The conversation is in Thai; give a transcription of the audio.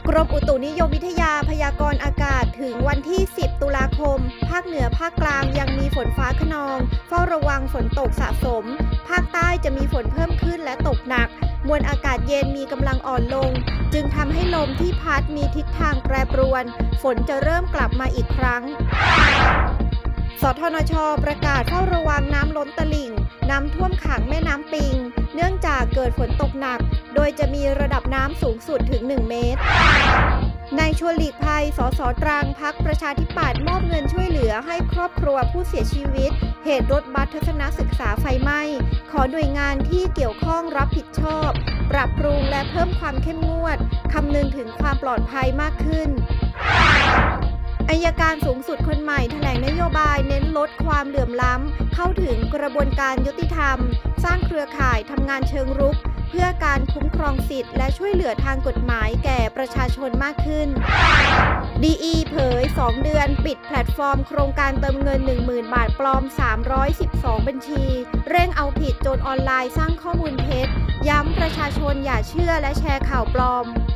กรมอุตุนิยมวิทยาพยากรณ์อากาศถึงวันที่ 10 ตุลาคม ภาคเหนือภาคกลางยังมีฝนฟ้าคะนอง เฝ้าระวังฝนตกสะสม ภาคใต้จะมีฝนเพิ่มขึ้นและตกหนัก มวลอากาศเย็นมีกำลังอ่อนลง จึงทำให้ลมที่พัดมีทิศทางแปรปรวน ฝนจะเริ่มกลับมาอีกครั้ง สทนช.ประกาศเฝ้าระวังน้ำล้นตลิ่ง น้ำท่วมขังแม่น้ำปิง เนื่องจากเกิดฝนตกหนัก โดยจะมีระดับน้ำสูงสุดถึง 1 เมตร นายชวนหลีกภัย สส.ตรัง พรรคประชาธิปัตย์มอบเงินช่วยเหลือให้ครอบครัวผู้เสียชีวิต เหตุรถบัสทัศนศึกษาไฟไหม้ ขอหน่วยงานที่เกี่ยวข้องรับผิดชอบ ปรับปรุงและเพิ่มความเข้มงวด คำนึงถึงความปลอดภัยมากขึ้น อัยการสูงสุดคนใหม่แถลงนโยบายเน้นลดความเหลื่อมล้ำเข้าถึงกระบวนการยุติธรรม สร้างเครือข่ายทำงานเชิงรุก เพื่อการคุ้มครองสิทธิ์และช่วยเหลือทางกฎหมายแก่ประชาชนมากขึ้น DE เผย 2 เดือนปิดแพลตฟอร์มโครงการเติมเงิน 10,000 บาทปลอม 312 บัญชี เร่งเอาผิดโจรออนไลน์สร้างข้อมูลเท็จ ย้ำประชาชนอย่าเชื่อและแชร์ข่าวปลอม